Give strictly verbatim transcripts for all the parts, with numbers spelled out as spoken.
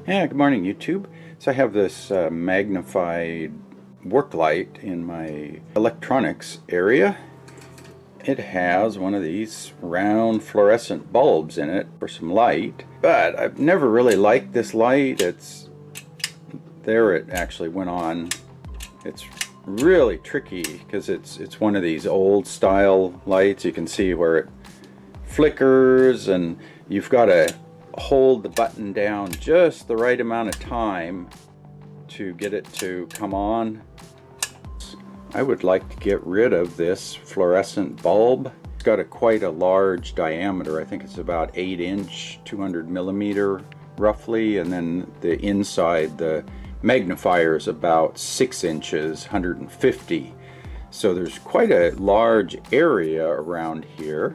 Yeah, good morning YouTube. So I have this uh, Magnified work light in my electronics area. It has one of these round fluorescent bulbs in it for some light, but I've never really liked this light. It's there, it actually went on. It's really tricky because it's it's one of these old style lights. You can see where it flickers, and you've got to hold the button down just the right amount of time to get it to come on. I would like to get rid of this fluorescent bulb. It's got a quite a large diameter. I think it's about eight inch, two hundred millimeter roughly, and then the inside, the magnifier, is about six inches, one hundred fifty. So there's quite a large area around here,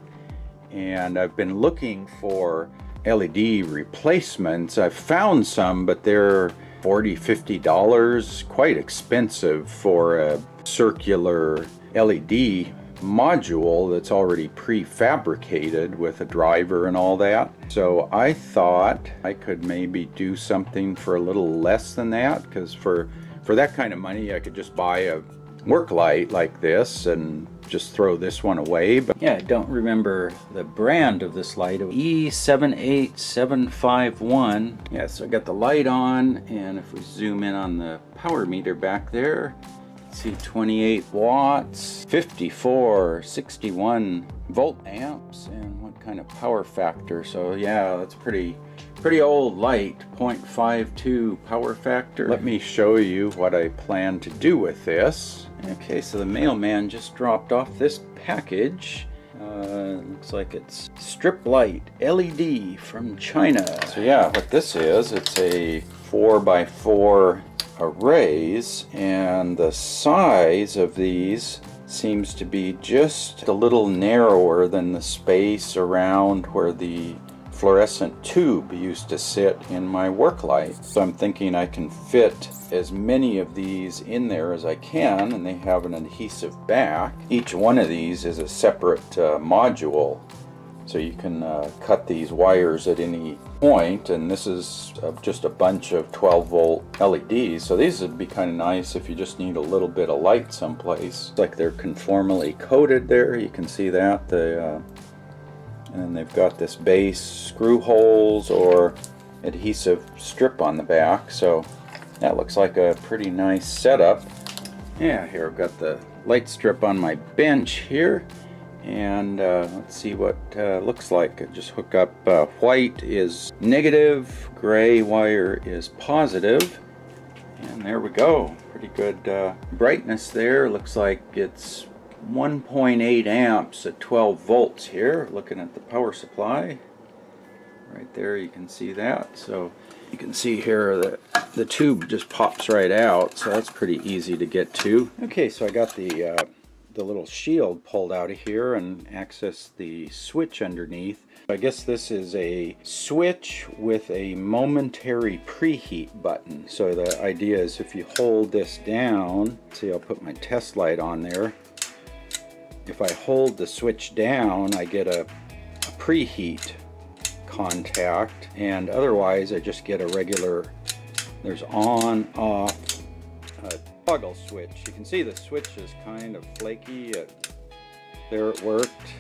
and I've been looking for L E D replacements. I've found some, but they're forty, fifty dollars, quite expensive for a circular L E D module that's already prefabricated with a driver and all that. So I thought I could maybe do something for a little less than that, because for for that kind of money I could just buy a work light like this and just throw this one away. But yeah, I don't remember the brand of this light. E seven eight seven five one. Yeah, so I got the light on, and if we zoom in on the power meter back there, see twenty-eight watts, fifty-four, sixty-one volt amps, and what kind of power factor. So yeah, that's pretty pretty old light, zero point five two power factor. Let me show you what I plan to do with this. Okay, so the mailman just dropped off this package. Uh, looks like it's strip light L E D from China. So yeah, what this is, it's a four by four arrays, and the size of these seems to be just a little narrower than the space around where the fluorescent tube used to sit in my work light. So I'm thinking I can fit as many of these in there as I can, and they have an adhesive back. Each one of these is a separate uh, module, so you can uh, cut these wires at any point, and this is uh, just a bunch of twelve volt L E Ds. So these would be kind of nice if you just need a little bit of light someplace. It's like they're conformally coated there, you can see that. The uh, and they've got this base screw holes or adhesive strip on the back, so that looks like a pretty nice setup. Yeah, here I've got the light strip on my bench here, and uh, let's see what uh, looks like. I just hook up uh, white is negative, gray wire is positive, and there we go. Pretty good uh, brightness there. Looks like it's one point eight amps at twelve volts here, looking at the power supply. Right there you can see that. So you can see here that the tube just pops right out, so that's pretty easy to get to. Okay, so I got the uh, the little shield pulled out of here and access the switch underneath. I guess this is a switch with a momentary preheat button. So the idea is if you hold this down, see, I'll put my test light on there. If I hold the switch down, I get a, a preheat contact, and otherwise I just get a regular, there's on, off, a toggle switch. You can see the switch is kind of flaky. It, there it worked.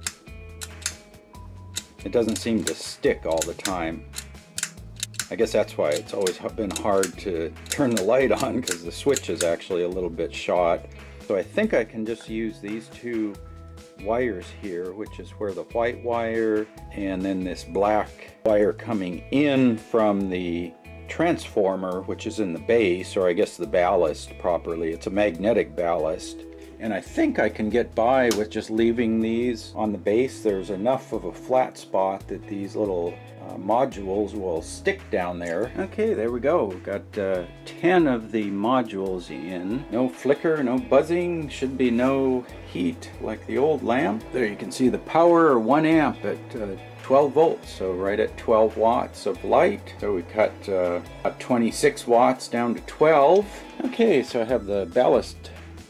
It doesn't seem to stick all the time. I guess that's why it's always been hard to turn the light on, because the switch is actually a little bit shot. So I think I can just use these two wires here, which is where the white wire and then this black wire coming in from the transformer, which is in the base, or I guess the ballast properly. It's a magnetic ballast. And I think I can get by with just leaving these on the base. There's enough of a flat spot that these little uh, modules will stick down there. Okay, there we go. We've got uh, ten of the modules in. No flicker, no buzzing, should be no heat like the old lamp. There you can see the power, one amp at uh, twelve volts, so right at twelve watts of light. So we cut uh, about twenty-six watts down to twelve. Okay, so I have the ballast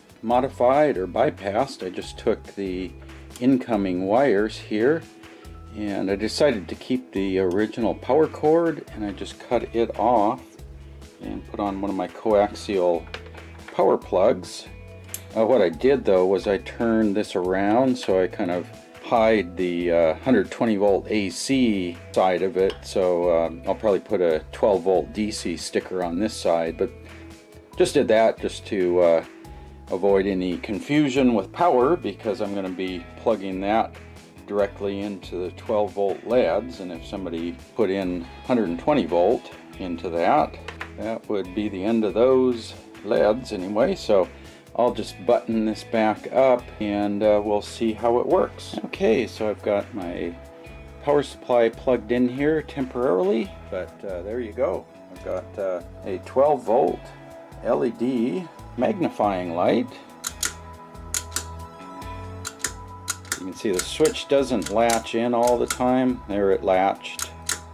modified or bypassed. I just took the incoming wires here And I decided to keep the original power cord, and I just cut it off and put on one of my coaxial power plugs. Uh, what I did though was I turned this around so I kind of hide the uh, one hundred twenty volt A C side of it, so um, I'll probably put a twelve volt D C sticker on this side, but just did that just to uh, avoid any confusion with power, because I'm going to be plugging that directly into the twelve volt L E Ds, and if somebody put in one hundred twenty volt into that, that would be the end of those L E Ds anyway. So I'll just button this back up and uh, we'll see how it works. Okay, so I've got my power supply plugged in here temporarily, but uh, there you go. I've got uh, a twelve volt L E D magnifying light. You can see the switch doesn't latch in all the time. There, it latched.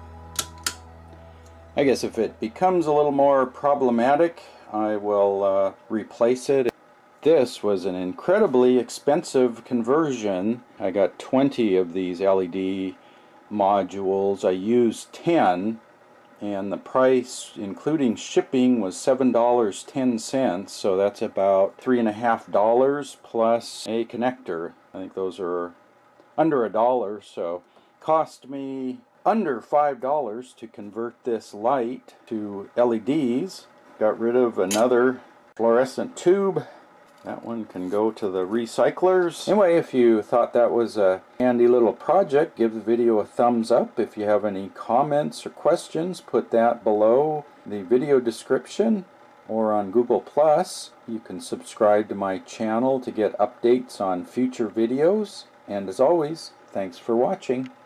I guess if it becomes a little more problematic, I will uh, replace it. This was an incredibly expensive conversion. I got twenty of these L E D modules. I used ten, and the price including shipping was seven dollars and ten cents, so that's about three and a half dollars plus a connector. I think those are under a dollar, so cost me under five dollars to convert this light to L E Ds. Got rid of another fluorescent tube. That one can go to the recyclers. Anyway, if you thought that was a handy little project, give the video a thumbs up. If you have any comments or questions, put that below the video description or on Google plus. You can subscribe to my channel to get updates on future videos. And as always, thanks for watching.